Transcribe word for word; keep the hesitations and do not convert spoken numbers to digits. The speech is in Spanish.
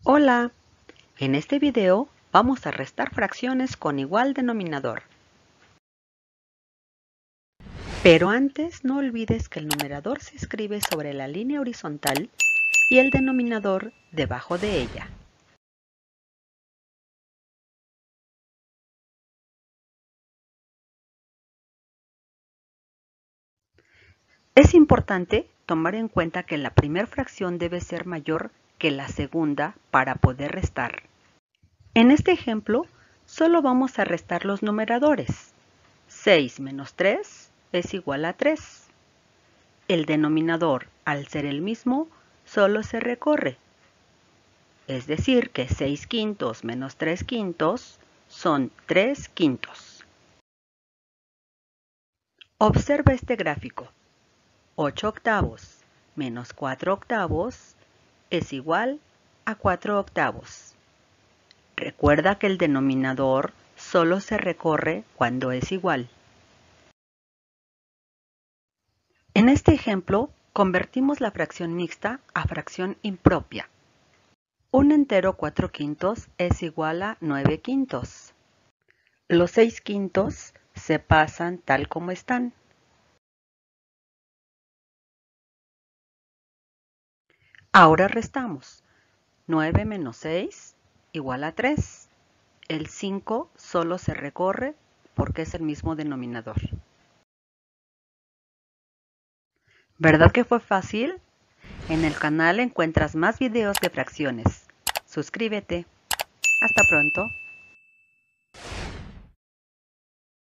Hola, en este video vamos a restar fracciones con igual denominador. Pero antes no olvides que el numerador se escribe sobre la línea horizontal y el denominador debajo de ella. Es importante tomar en cuenta que la primera fracción debe ser mayor que la segunda para poder restar. En este ejemplo, solo vamos a restar los numeradores. seis menos tres es igual a tres. El denominador, al ser el mismo, solo se recorre. Es decir, que seis quintos menos tres quintos son tres quintos. Observa este gráfico. ocho octavos menos cuatro octavos es igual a cuatro octavos. Recuerda que el denominador solo se recorre cuando es igual. En este ejemplo, convertimos la fracción mixta a fracción impropia. Un entero cuatro quintos es igual a nueve quintos. Los seis quintos se pasan tal como están. Ahora restamos. nueve menos seis igual a tres. El cinco solo se recorre porque es el mismo denominador. ¿Verdad que fue fácil? En el canal encuentras más videos de fracciones. Suscríbete. Hasta pronto.